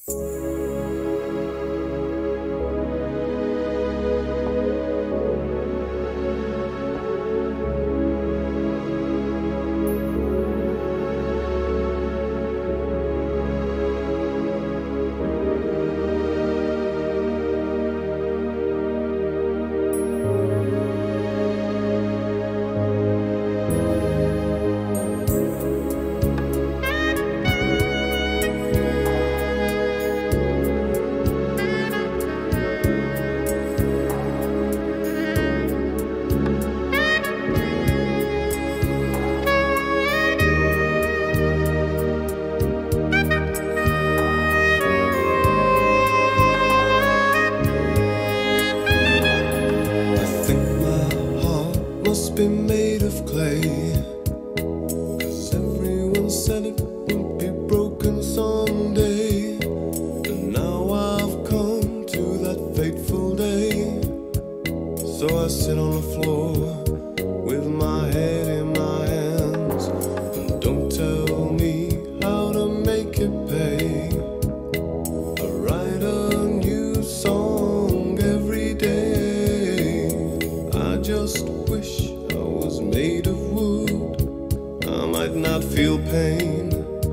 Must be made of clay, 'cause everyone said it would be broken someday. And now I've come to that fateful day. So I sit on the floor with my head in my hands, and don't tell me how to make it pay. I write a new song every day. I just wish I was made of wood. I might not feel pain,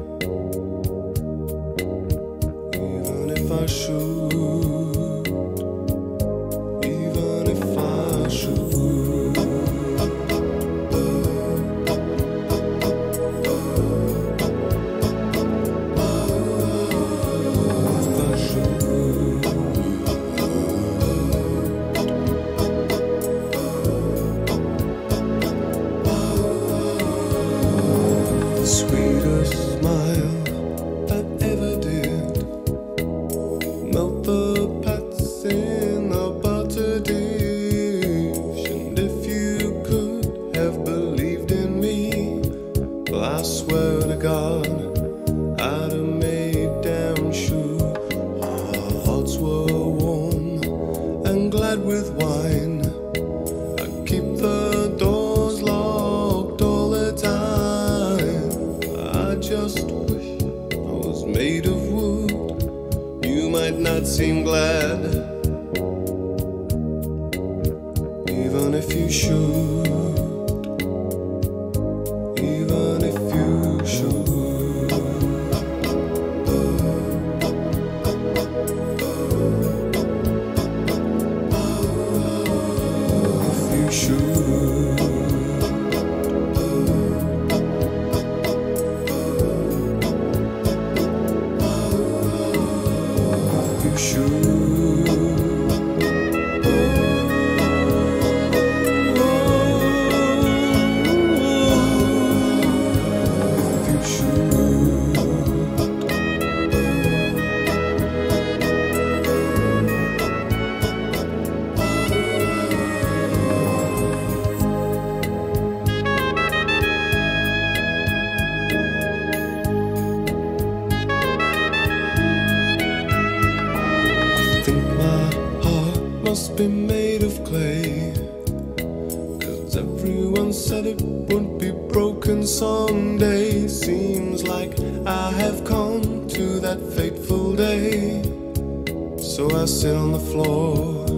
even if I should, even if I should. Sweetest smile I ever did, melt the pats in a butter dish. And if you could have believed in me, well, I swear to God, I'd have made damn sure our hearts were warm and glad with wine. I'd keep the doors locked all the time. I just wish I was made of wood. You might not seem glad, even if you should, even if you should. If you should. You should. You should. Think my heart must be made of clay, 'cause everyone said it would be broken someday. Seems like I have come to that fateful day. So I sit on the floor